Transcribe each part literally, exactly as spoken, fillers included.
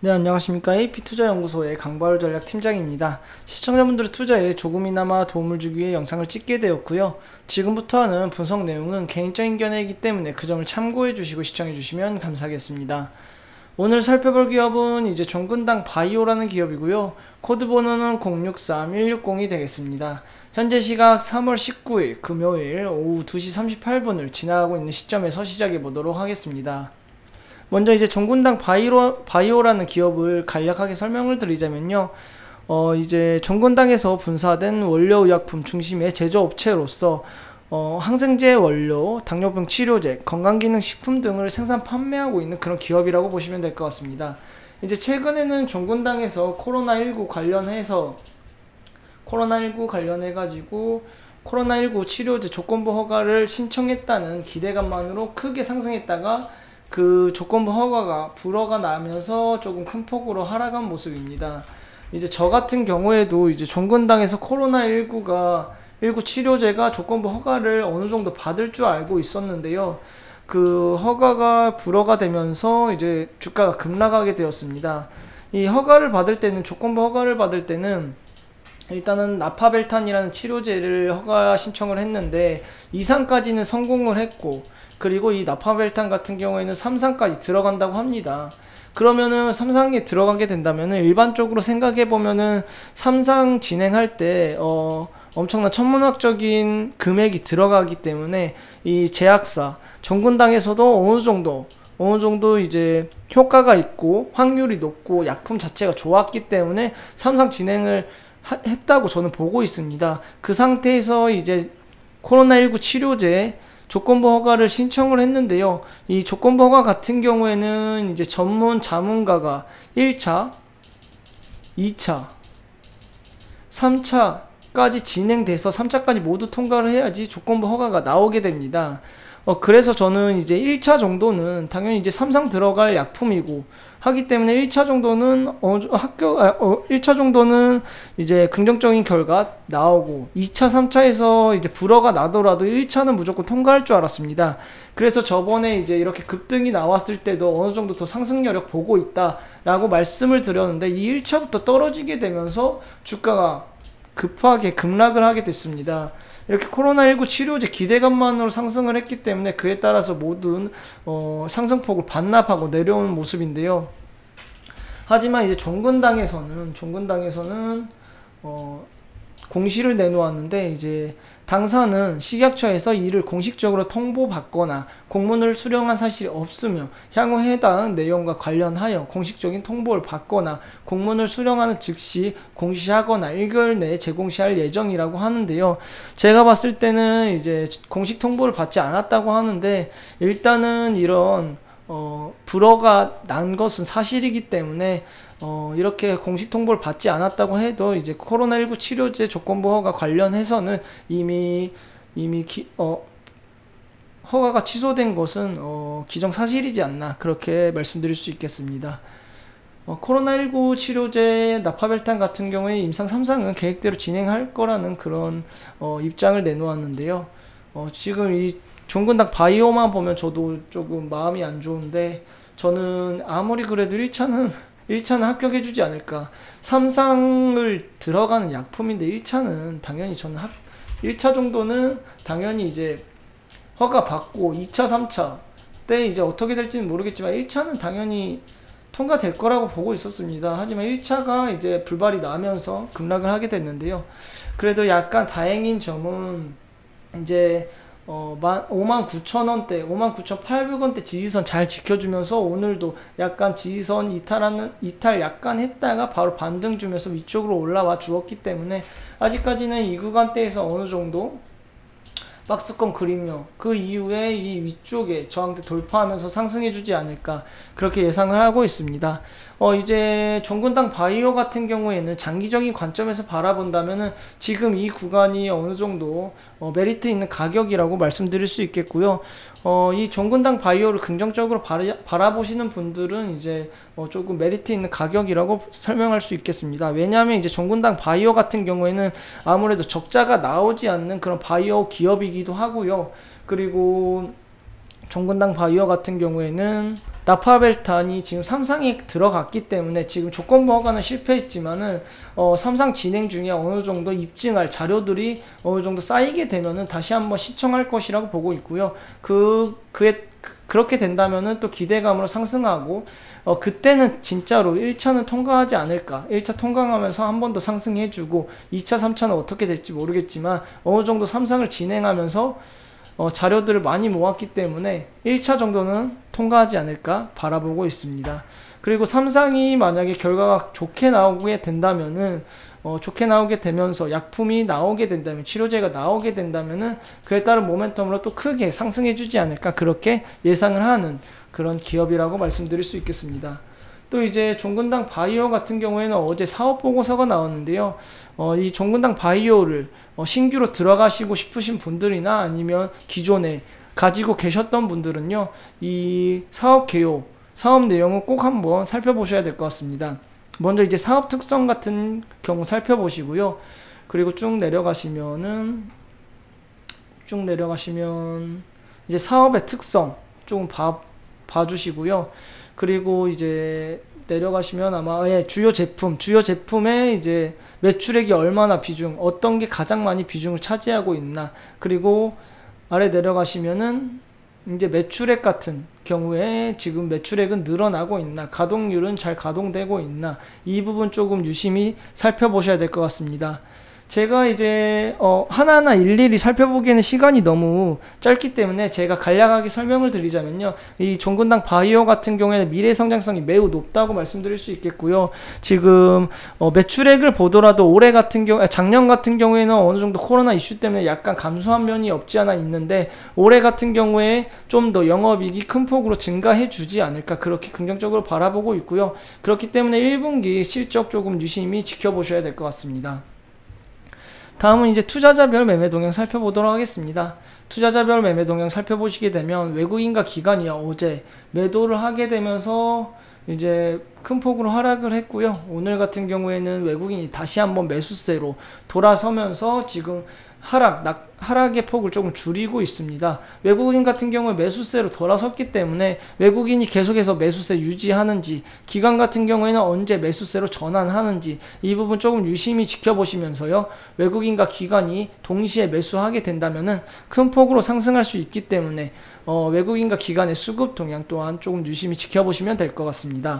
네, 안녕하십니까. 에이피투자연구소의 강바울 전략팀장입니다. 시청자분들의 투자에 조금이나마 도움을 주기 위해 영상을 찍게 되었고요. 지금부터 하는 분석 내용은 개인적인 견해이기 때문에 그 점을 참고해 주시고 시청해 주시면 감사하겠습니다. 오늘 살펴볼 기업은 이제 종근당 바이오라는 기업이고요. 코드 번호는 공육삼일육공이 되겠습니다. 현재 시각 삼월 십구일 금요일 오후 두 시 삼십팔 분을 지나가고 있는 시점에서 시작해 보도록 하겠습니다. 먼저 이제 종근당 바이오, 바이오라는 기업을 간략하게 설명을 드리자면요. 어 이제 종근당에서 분사된 원료의약품 중심의 제조업체로서 어 항생제 원료, 당뇨병 치료제, 건강기능식품 등을 생산 판매하고 있는 그런 기업이라고 보시면 될 것 같습니다. 이제 최근에는 종근당에서 코로나십구 관련해서 코로나십구 관련해 가지고 코로나십구 치료제 조건부 허가를 신청했다는 기대감만으로 크게 상승했다가 그 조건부 허가가 불허가 나면서 조금 큰 폭으로 하락한 모습입니다. 이제 저 같은 경우에도 이제 종근당에서 코로나십구가 십구 치료제가 조건부 허가를 어느 정도 받을 줄 알고 있었는데요. 그 허가가 불허가 되면서 이제 주가가 급락하게 되었습니다. 이 허가를 받을 때는 조건부 허가를 받을 때는 일단은 나파벨탄이라는 치료제를 허가 신청을 했는데 이 상까지는 성공을 했고, 그리고 이 나파벨탄 같은 경우에는 삼 상까지 들어간다고 합니다. 그러면은 삼 상에 들어가게 된다면은 일반적으로 생각해 보면은 삼 상 진행할 때 어 엄청난 천문학적인 금액이 들어가기 때문에 이 제약사 종근당에서도 어느 정도 어느 정도 이제 효과가 있고 확률이 높고 약품 자체가 좋았기 때문에 삼 상 진행을 하, 했다고 저는 보고 있습니다. 그 상태에서 이제 코로나십구 치료제 조건부 허가를 신청을 했는데요. 이 조건부 허가 같은 경우에는 이제 전문 자문가가 일 차, 이 차, 삼 차까지 진행돼서 삼 차까지 모두 통과를 해야지 조건부 허가가 나오게 됩니다. 어, 그래서 저는 이제 일 차 정도는 당연히 이제 삼 상 들어갈 약품이고 하기 때문에 일 차 정도는 어, 학교 아, 어, 일 차 정도는 이제 긍정적인 결과 나오고 이 차, 삼 차에서 이제 불허가 나더라도 일 차는 무조건 통과할 줄 알았습니다. 그래서 저번에 이제 이렇게 급등이 나왔을 때도 어느 정도 더 상승 여력 보고 있다라고 말씀을 드렸는데 이 일 차부터 떨어지게 되면서 주가가 급하게 급락을 하게 됐습니다. 이렇게 코로나십구 치료제 기대감만으로 상승을 했기 때문에 그에 따라서 모든 어, 상승폭을 반납하고 내려오는 모습인데요. 하지만 이제 종근당에서는 종근당에서는 어, 공시를 내놓았는데 이제 당사는 식약처에서 이를 공식적으로 통보받거나 공문을 수령한 사실이 없으며 향후 해당 내용과 관련하여 공식적인 통보를 받거나 공문을 수령하는 즉시 공시하거나 일 개월 내에 재공시할 예정이라고 하는데요. 제가 봤을 때는 이제 공식 통보를 받지 않았다고 하는데 일단은 이런 어, 불허가 난 것은 사실이기 때문에 어, 이렇게 공식 통보를 받지 않았다고 해도 이제 코로나십구 치료제 조건부 허가 관련해서는 이미 이미 기, 어, 허가가 취소된 것은 어, 기정사실이지 않나 그렇게 말씀드릴 수 있겠습니다. 어, 코로나십구 치료제 나파벨탄 같은 경우에 임상 삼 상은 계획대로 진행할 거라는 그런 어, 입장을 내놓았는데요. 어, 지금 이 종근당 바이오만 보면 저도 조금 마음이 안 좋은데 저는 아무리 그래도 일 차는 일 차는 합격해주지 않을까. 삼 상을 들어가는 약품인데 일 차는 당연히 저는 합, 일 차 정도는 당연히 이제 허가 받고 이 차, 삼 차 때 이제 어떻게 될지는 모르겠지만 일 차는 당연히 통과될 거라고 보고 있었습니다. 하지만 일 차가 이제 불발이 나면서 급락을 하게 됐는데요. 그래도 약간 다행인 점은 이제 어, 오만 구천 원대, 오만 구천팔백 원대 지지선 잘 지켜주면서 오늘도 약간 지지선 이탈하는, 이탈 약간 했다가 바로 반등 주면서 위쪽으로 올라와 주었기 때문에 아직까지는 이 구간대에서 어느 정도 박스권 그리며 그 이후에 이 위쪽에 저항대 돌파하면서 상승해주지 않을까 그렇게 예상을 하고 있습니다. 어 이제 종근당 바이오 같은 경우에는 장기적인 관점에서 바라본다면은 지금 이 구간이 어느 정도 어 메리트 있는 가격이라고 말씀드릴 수 있겠고요. 어 이 종근당 바이오를 긍정적으로 바라, 바라보시는 분들은 이제 어 조금 메리트 있는 가격이라고 설명할 수 있겠습니다. 왜냐하면 이제 종근당 바이오 같은 경우에는 아무래도 적자가 나오지 않는 그런 바이오 기업이기도 하고요. 그리고 종근당 바이오 같은 경우에는 나파벨탄이 지금 삼상에 들어갔기 때문에 지금 조건부 허가는 실패했지만은 어, 삼상 진행 중에 어느 정도 입증할 자료들이 어느 정도 쌓이게 되면은 다시 한번 시청할 것이라고 보고 있고요. 그 그에 그렇게 된다면은 또 기대감으로 상승하고 어, 그때는 진짜로 일 차는 통과하지 않을까. 일 차 통과하면서 한 번 더 상승해주고 이 차, 삼 차는 어떻게 될지 모르겠지만 어느 정도 삼상을 진행하면서 어, 자료들을 많이 모았기 때문에 일 차 정도는 통과하지 않을까 바라보고 있습니다. 그리고 삼상이 만약에 결과가 좋게 나오게 된다면은 어, 좋게 나오게 되면서 약품이 나오게 된다면, 치료제가 나오게 된다면은 그에 따른 모멘텀으로 또 크게 상승해 주지 않을까, 그렇게 예상을 하는 그런 기업이라고 말씀드릴 수 있겠습니다. 또 이제 종근당 바이오 같은 경우에는 어제 사업 보고서가 나왔는데요. 어, 이 종근당 바이오를 어, 신규로 들어가시고 싶으신 분들이나 아니면 기존에 가지고 계셨던 분들은요, 이 사업 개요, 사업 내용을 꼭 한번 살펴보셔야 될 것 같습니다. 먼저 이제 사업 특성 같은 경우 살펴보시고요. 그리고 쭉 내려가시면은 쭉 내려가시면 이제 사업의 특성 조금 봐, 봐주시고요. 그리고 이제 내려가시면 아마 예, 주요 제품, 주요 제품의 이제 매출액이 얼마나 비중, 어떤 게 가장 많이 비중을 차지하고 있나, 그리고 아래 내려가시면은 이제 매출액 같은 경우에 지금 매출액은 늘어나고 있나, 가동률은 잘 가동되고 있나, 이 부분 조금 유심히 살펴보셔야 될 것 같습니다. 제가 이제 어 하나하나 일일이 살펴보기에는 시간이 너무 짧기 때문에 제가 간략하게 설명을 드리자면요, 이 종근당 바이오 같은 경우에는 미래 성장성이 매우 높다고 말씀드릴 수 있겠고요. 지금 어 매출액을 보더라도 올해 같은 경우, 작년 같은 경우에는 어느 정도 코로나 이슈 때문에 약간 감소한 면이 없지 않아 있는데, 올해 같은 경우에 좀 더 영업이익이 큰 폭으로 증가해 주지 않을까, 그렇게 긍정적으로 바라보고 있고요. 그렇기 때문에 일 분기 실적 조금 유심히 지켜보셔야 될 것 같습니다. 다음은 이제 투자자별 매매 동향 살펴보도록 하겠습니다. 투자자별 매매 동향 살펴보시게 되면 외국인과 기관이 어제 매도를 하게 되면서 이제 큰 폭으로 하락을 했고요. 오늘 같은 경우에는 외국인이 다시 한번 매수세로 돌아서면서 지금 하락, 낙, 하락의 폭을 조금 줄이고 있습니다. 외국인 같은 경우에 매수세로 돌아섰기 때문에 외국인이 계속해서 매수세 유지하는지, 기관 같은 경우에는 언제 매수세로 전환하는지, 이 부분 조금 유심히 지켜보시면서요, 외국인과 기관이 동시에 매수하게 된다면은 큰 폭으로 상승할 수 있기 때문에 어, 외국인과 기관의 수급 동향 또한 조금 유심히 지켜보시면 될 것 같습니다.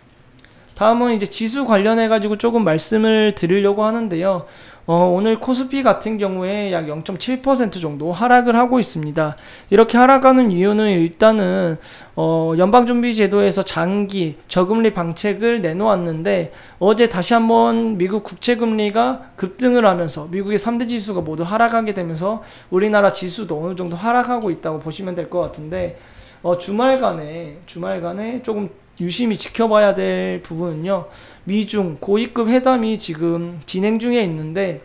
다음은 이제 지수 관련해 가지고 조금 말씀을 드리려고 하는데요. 어, 오늘 코스피 같은 경우에 약 영 점 칠 퍼센트 정도 하락을 하고 있습니다. 이렇게 하락하는 이유는 일단은 어, 연방준비제도에서 장기 저금리 방책을 내놓았는데, 어제 다시 한번 미국 국채금리가 급등을 하면서 미국의 삼 대 지수가 모두 하락하게 되면서 우리나라 지수도 어느 정도 하락하고 있다고 보시면 될 것 같은데, 어, 주말간에 주말간에 조금 유심히 지켜봐야 될 부분은요, 미중 고위급 회담이 지금 진행 중에 있는데,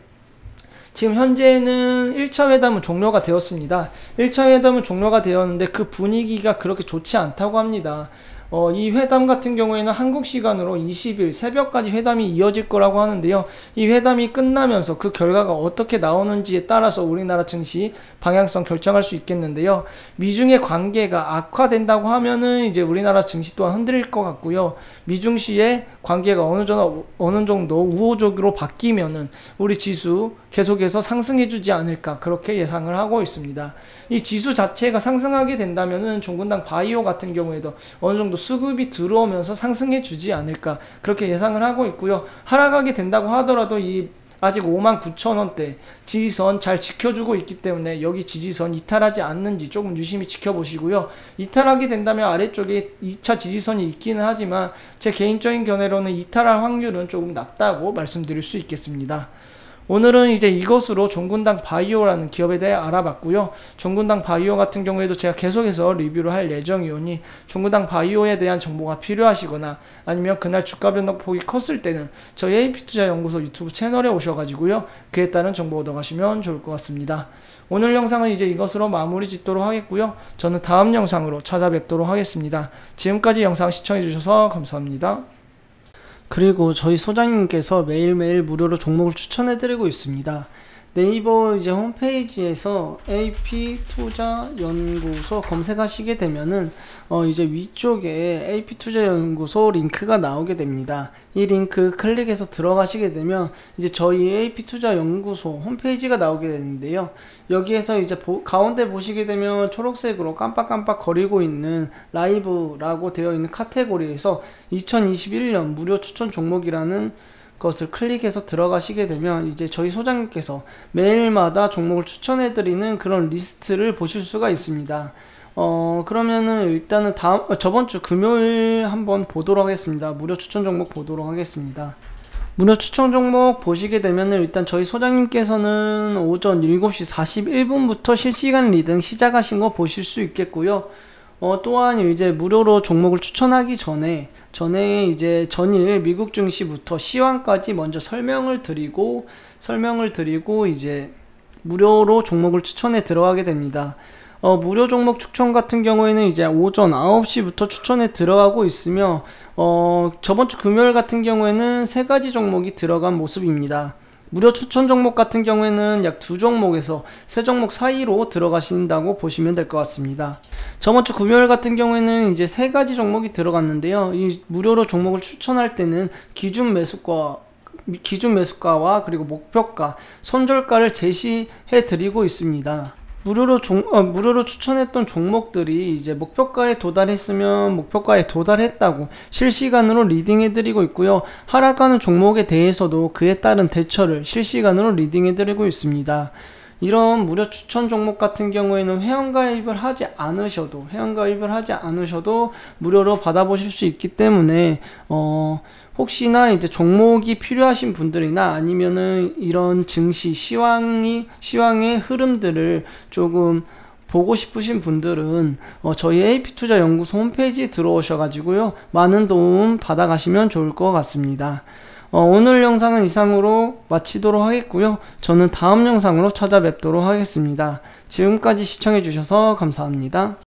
지금 현재는 일 차 회담은 종료가 되었습니다. 일 차 회담은 종료가 되었는데 그 분위기가 그렇게 좋지 않다고 합니다. 어, 이 회담 같은 경우에는 한국 시간으로 이십 일 새벽까지 회담이 이어질 거라고 하는데요. 이 회담이 끝나면서 그 결과가 어떻게 나오는지에 따라서 우리나라 증시 방향성 결정할 수 있겠는데요. 미중의 관계가 악화된다고 하면은 이제 우리나라 증시 또한 흔들릴 것 같고요. 미중시의 관계가 어느 정도, 어느 정도 우호적으로 바뀌면은 우리 지수 계속해서 상승해주지 않을까, 그렇게 예상을 하고 있습니다. 이 지수 자체가 상승하게 된다면은 종근당 바이오 같은 경우에도 어느 정도 수급이 들어오면서 상승해주지 않을까, 그렇게 예상을 하고 있고요. 하락하게 된다고 하더라도 이 아직 오만 구천 원대 지지선 잘 지켜주고 있기 때문에 여기 지지선 이탈하지 않는지 조금 유심히 지켜보시고요. 이탈하게 된다면 아래쪽에 이 차 지지선이 있기는 하지만 제 개인적인 견해로는 이탈할 확률은 조금 낮다고 말씀드릴 수 있겠습니다. 오늘은 이제 이것으로 종근당 바이오라는 기업에 대해 알아봤고요. 종근당 바이오 같은 경우에도 제가 계속해서 리뷰를 할 예정이오니 종근당 바이오에 대한 정보가 필요하시거나 아니면 그날 주가 변동폭이 컸을 때는 저희 에이피투자연구소 유튜브 채널에 오셔가지고요, 그에 따른 정보 얻어가시면 좋을 것 같습니다. 오늘 영상은 이제 이것으로 마무리 짓도록 하겠고요. 저는 다음 영상으로 찾아뵙도록 하겠습니다. 지금까지 영상 시청해주셔서 감사합니다. 그리고 저희 소장님께서 매일매일 무료로 종목을 추천해드리고 있습니다. 네이버 이제 홈페이지에서 에이피투자연구소 검색하시게 되면은 어 이제 위쪽에 에이피투자연구소 링크가 나오게 됩니다. 이 링크 클릭해서 들어가시게 되면 이제 저희 에이피투자연구소 홈페이지가 나오게 되는데요. 여기에서 이제 보, 가운데 보시게 되면 초록색으로 깜빡깜빡 거리고 있는 라이브라고 되어 있는 카테고리에서 이천이십일 년 무료 추천 종목이라는 것을 클릭해서 들어가시게 되면 이제 저희 소장님께서 매일마다 종목을 추천해드리는 그런 리스트를 보실 수가 있습니다. 어 그러면은 일단은 다음 저번주 금요일 한번 보도록 하겠습니다. 무료 추천 종목 보도록 하겠습니다. 무료 추천 종목 보시게 되면은 일단 저희 소장님께서는 오전 일곱 시 사십일 분부터 실시간 리딩 시작하신 거 보실 수 있겠고요. 어, 또한 이제 무료로 종목을 추천하기 전에 전에 이제 전일 미국 증시부터 시황까지 먼저 설명을 드리고 설명을 드리고 이제 무료로 종목을 추천에 들어가게 됩니다. 어, 무료 종목 추천 같은 경우에는 이제 오전 아홉 시부터 추천에 들어가고 있으며 어, 저번주 금요일 같은 경우에는 세 가지 종목이 들어간 모습입니다. 무료 추천 종목 같은 경우에는 약 두 종목에서 세 종목 사이로 들어가신다고 보시면 될 것 같습니다. 저번주 금요일 같은 경우에는 이제 세 가지 종목이 들어갔는데요. 이 무료로 종목을 추천할 때는 기준 매수가 기준 매수가와 그리고 목표가, 손절가를 제시해 드리고 있습니다. 무료로 종, 어, 무료로 추천했던 종목들이 이제 목표가에 도달했으면 목표가에 도달했다고 실시간으로 리딩해드리고 있고요. 하락하는 종목에 대해서도 그에 따른 대처를 실시간으로 리딩해드리고 있습니다. 이런 무료 추천 종목 같은 경우에는 회원가입을 하지 않으셔도 회원가입을 하지 않으셔도 무료로 받아보실 수 있기 때문에 어, 혹시나 이제 종목이 필요하신 분들이나 아니면은 이런 증시 시황이 시황의 흐름들을 조금 보고 싶으신 분들은 어, 저희 에이피투자연구소 홈페이지에 들어오셔 가지고요 많은 도움 받아가시면 좋을 것 같습니다. 어, 오늘 영상은 이상으로 마치도록 하겠고요. 저는 다음 영상으로 찾아뵙도록 하겠습니다. 지금까지 시청해 주셔서 감사합니다.